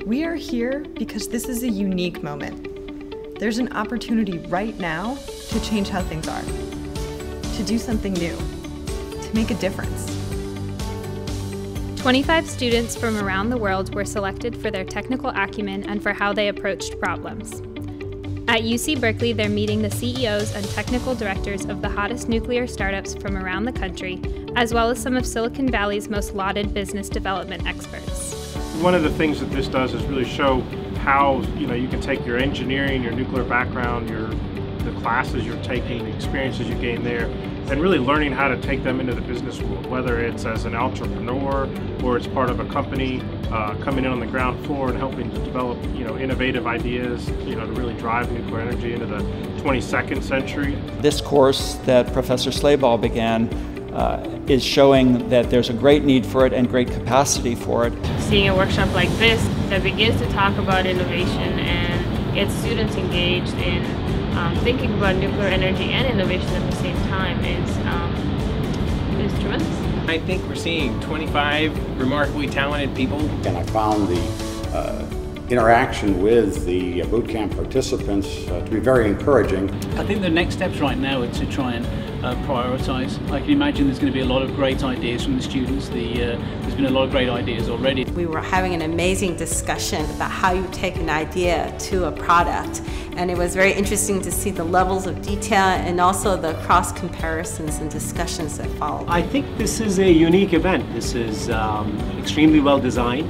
We are here because this is a unique moment. There's an opportunity right now to change how things are, to do something new, to make a difference. 25 students from around the world were selected for their technical acumen and for how they approached problems. At UC Berkeley, they're meeting the CEOs and technical directors of the hottest nuclear startups from around the country, as well as some of Silicon Valley's most lauded business development experts. One of the things that this does is really show how you can take your engineering, your nuclear background, the classes you're taking, the experiences you gain there, and really learning how to take them into the business world, whether it's as an entrepreneur or it's part of a company, coming in on the ground floor and helping to develop innovative ideas to really drive nuclear energy into the 22nd century. This course that Professor Slabaugh began is showing that there's a great need for it and great capacity for it. Seeing a workshop like this that begins to talk about innovation and gets students engaged in thinking about nuclear energy and innovation at the same time is tremendous. I think we're seeing 25 remarkably talented people. And I found the interaction with the boot camp participants to be very encouraging. I think the next steps right now are to try and prioritize. I can imagine there's going to be a lot of great ideas from the students. There's been a lot of great ideas already. We were having an amazing discussion about how you take an idea to a product, and it was very interesting to see the levels of detail and also the cross comparisons and discussions that followed. I think this is a unique event. This is extremely well designed.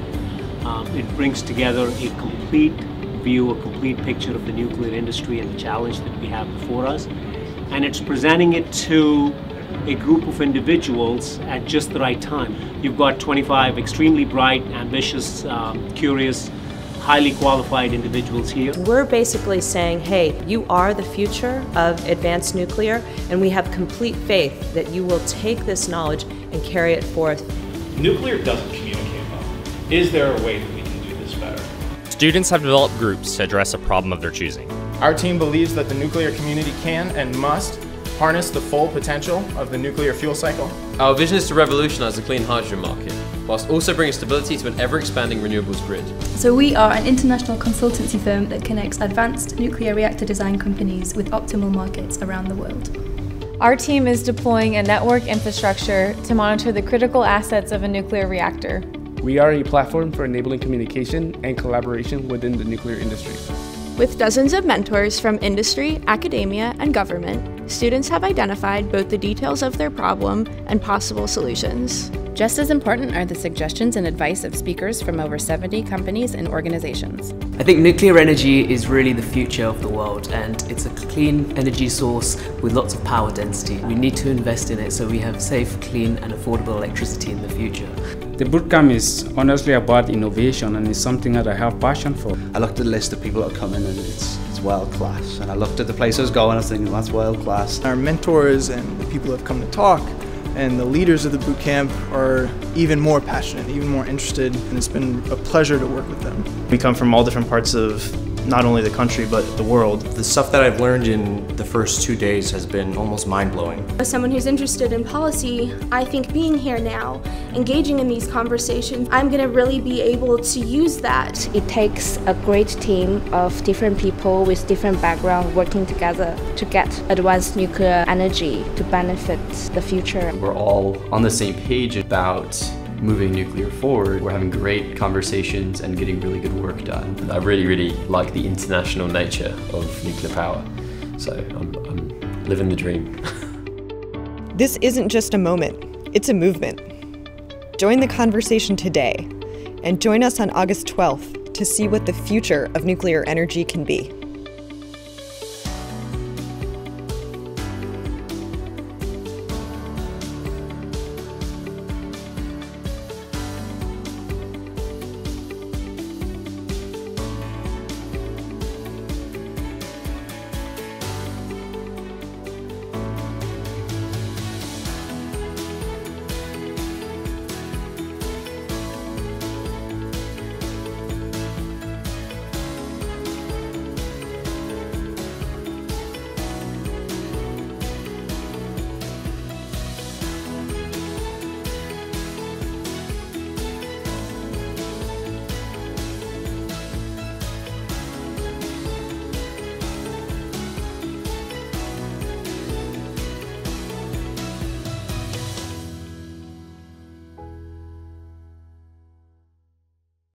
It brings together a complete view, a complete picture of the nuclear industry and the challenge that we have before us. And it's presenting it to a group of individuals at just the right time. You've got 25 extremely bright, ambitious, curious, highly qualified individuals here. We're basically saying, hey, you are the future of advanced nuclear, and we have complete faith that you will take this knowledge and carry it forth. Nuclear doesn't communicate well. Is there a way that we can do this better? Students have developed groups to address a problem of their choosing. Our team believes that the nuclear community can and must harness the full potential of the nuclear fuel cycle. Our vision is to revolutionize the clean hydrogen market, whilst also bringing stability to an ever-expanding renewables grid. So we are an international consultancy firm that connects advanced nuclear reactor design companies with optimal markets around the world. Our team is deploying a network infrastructure to monitor the critical assets of a nuclear reactor. We are a platform for enabling communication and collaboration within the nuclear industry. With dozens of mentors from industry, academia, and government, students have identified both the details of their problem and possible solutions. Just as important are the suggestions and advice of speakers from over 70 companies and organizations. I think nuclear energy is really the future of the world, and it's a clean energy source with lots of power density. We need to invest in it so we have safe, clean and affordable electricity in the future. The bootcamp is honestly about innovation, and it's something that I have passion for. I looked at the list of people that are coming and it's world class, and I looked at the place I was going and I was thinking that's world class. Our mentors and the people who have come to talk and the leaders of the boot camp are even more passionate, even more interested, and it's been a pleasure to work with them. We come from all different parts of not only the country but the world. The stuff that I've learned in the first 2 days has been almost mind-blowing. As someone who's interested in policy, I think being here now, engaging in these conversations, I'm going to really be able to use that. It takes a great team of different people with different backgrounds working together to get advanced nuclear energy to benefit the future. We're all on the same page about moving nuclear forward. We're having great conversations and getting really good work done. I really like the international nature of nuclear power, so I'm living the dream. This isn't just a moment, it's a movement. Join the conversation today, and join us on August 12th to see what the future of nuclear energy can be.